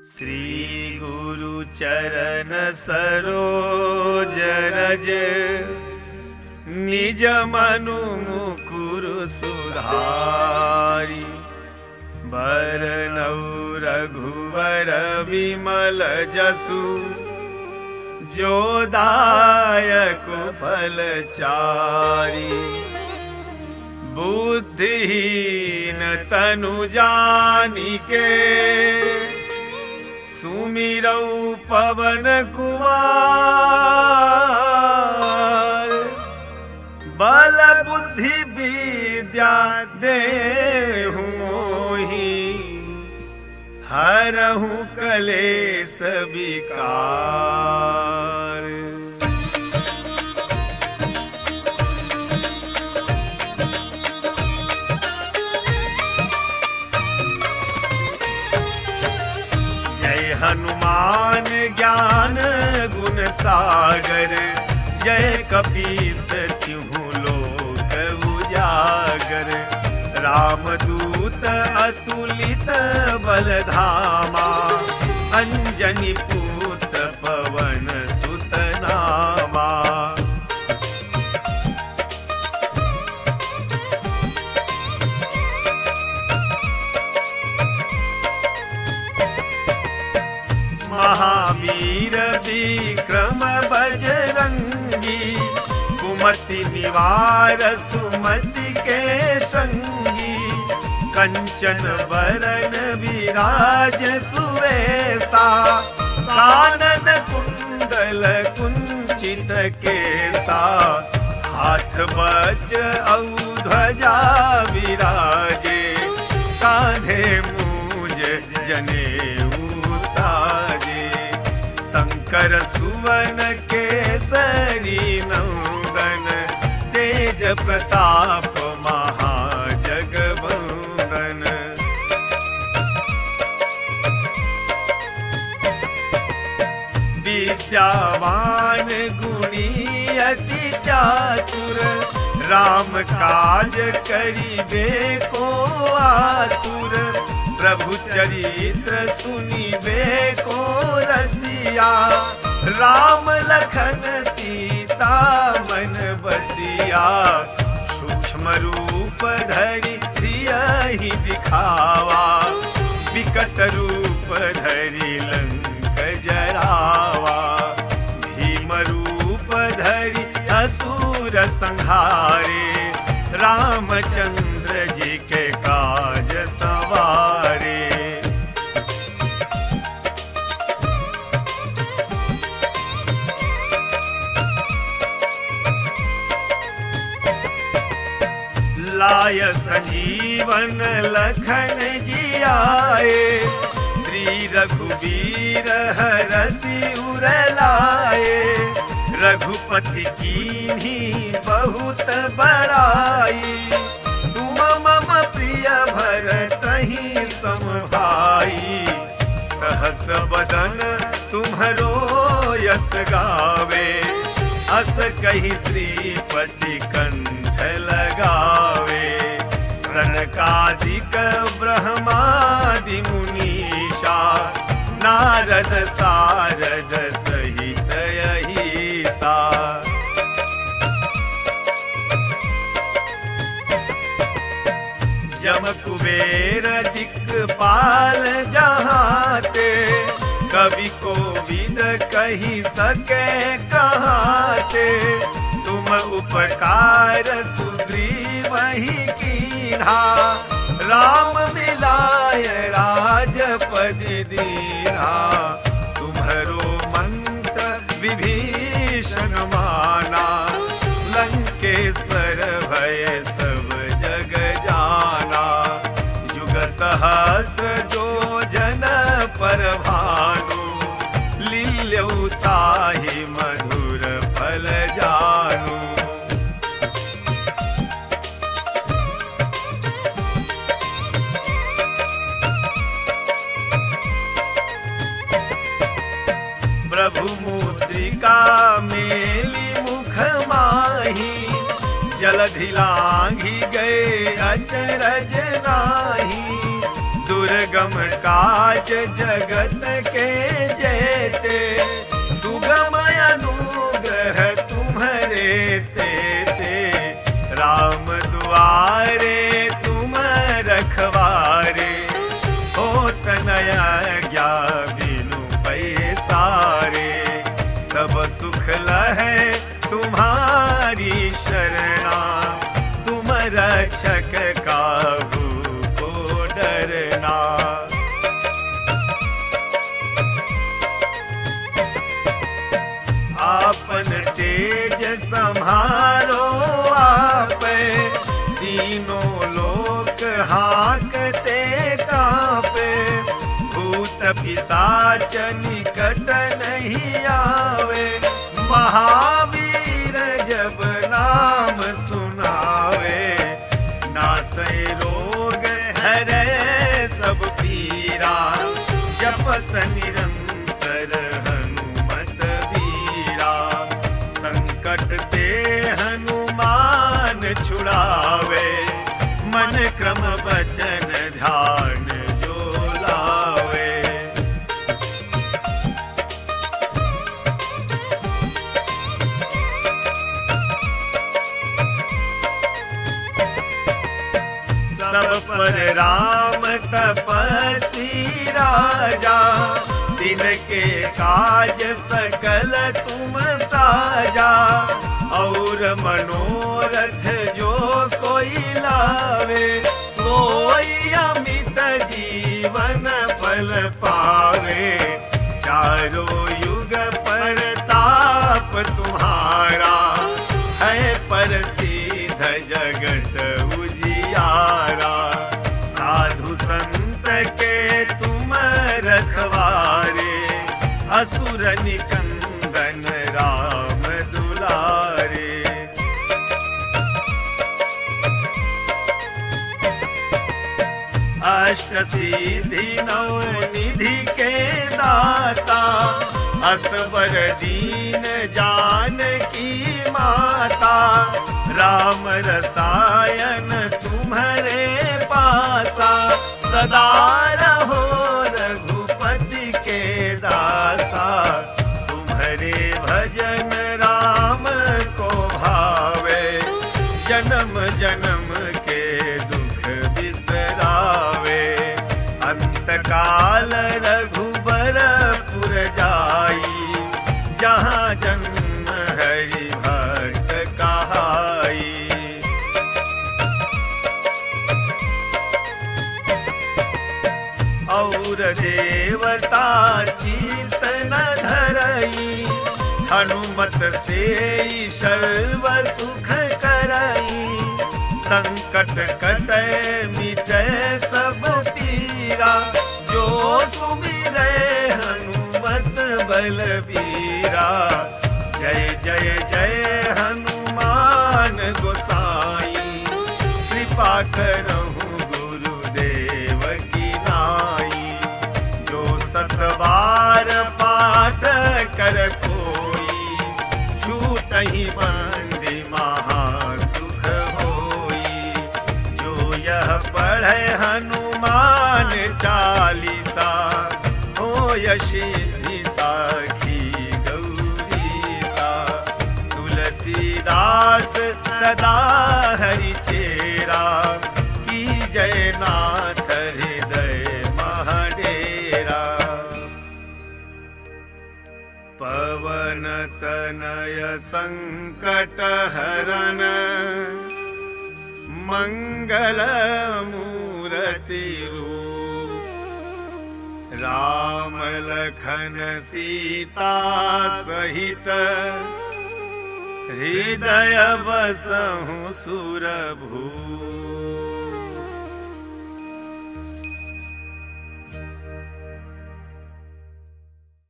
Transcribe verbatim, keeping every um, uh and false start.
श्री गुरु चरण सरोज रज निज मनु मुकुर सुधारी। बरनउँ रघुवर विमल जसु जो दायक फल चारी। बुद्धिहीन तनु जानिके सुमिरऊ पवन कुमार। बल बुद्धि विद्या देहु मोहि हरहु कलेस विकार। जय हनुमान ज्ञान गुण सागर। जय कपीस तिहु लोक उजागर। रामदूत अतुलित बल धामा। अंजनी पुत्र पवन सुत नामा। महावीर विक्रम बजरंगी। कुमति निवार सुमति के संगी। कंचन वरण विराज सुवेशा। कानन कुंडल कुंचित केसा। हाथ वज्र औ ध्वजा विराजे। कांधे मूज जनेऊ साजे। शंकर सुवन केसरी नंदन। तेज प्रताप महाजगवंदन। विद्यावान गुणी अति चातुर। राम काज करिबे को आतुर। प्रभु चरित्र सुनिबे को रसिया। राम लखन सीता मन बसिया। सूक्ष्म रूप धरि सियहि दिखावा। विकट रूप धरि लंक जरावा। भीम रूप धरि असुर संहारे। रामचंद्र जी के काज सवारे। लाय संजीवन लखन जियाए। श्री रघुबीर हरषि उर लाए। रघुपति कीन्ही बहुत बड़ाई। तुम मम प्रिय भरतहि सम भाई। सहस बदन तुम्हरो यस गावे। अस कहि श्रीपति कंठ लगावे। सनकादिक ब्रह्मादि मुनीषा। नारद सारद सहित अहिसा। जम कुबेर दिक्पाल जहाते। कवि कोविद कहि सके कहाते। तुम उपकार सुग्रीवहि कीन्हा। राम मिलाय राजपद दीन्हा। तुम्हरो मंत्र विभीषण माना। लंकेश्वर भय सब जग जाना। युग सहस्र जो जन पर भानु। लील्यौ ताहि मधुर फल जानू। प्रभु मुद्रिका मेली मुख माही। जलधि लांघि गए अचरज नाही। दुर्गम काज जगत के जेते, सुगम अनुग्रह तुम्हारे तेते। राम दुआरे तुम रखवारे, होत न आज्ञा बिनु पैसारे। सब सुख लहै तुम्हारी शरणा, तुम रक्षक काहू को डरना। आपन तेज सम्हारो आपे, तीनों लोक हाकते कापे। भूत पिशाच निकट नहीं आवे, महावीर जब नाम सुनावे। नासै रोग हरै सब पीरा, जपत निरंतर हनुमत वीरा। संकट ते हनुमान छुड़ावे, मन क्रम वचन ध्यान जो लावे। सब पर राम तपस्वी राजा, तिनके काज सकल तुम साजा। और मनोरथ जो कोई लावे, सोई अमित जीवन फल पावे। चारों युग परताप तुम्हारा, है प्रसिद्ध जगत उजियारा। साधु संत के तुम रखवारे, असुर निकंदन राम दुलारे। अष्ट सिद्धि नौ निधि के दाता, असबर दीन जानकी माता। राम रसायन तुम्हारे पासा, सदा रहो रघुपति के दासा। तुम्हारे भजन राम को भावे, जन्म जन्म के दुख बिसरावे। अंत काल रघुबरपुर जाई, जहाँ जन्म हरि भक्त कहाई। और देवता चित न धरई, हनुमत से सर्व सुख करई। संकट कटै मिटै सब पीरा, जो सुमिरै हनुमत बलबीरा। जय जय जय हनुमान गोसाई, कृपा करहु गुरुदेव की नाई। जो सतबार पाठ कर कोई, छूटहि बंदी महासुख होई। जो यह पढ़े हनुमान चालीसा, होय सिद्धि साखी गौरीसा। तुलसीदास सदा हरि चेरा, की जय नाथ हृदय महडेरा। पवन तनय संकट हरन, मंगल मूर्ति रूप। राम लखन सीता सहित, हृदय बसहु सुरभूप।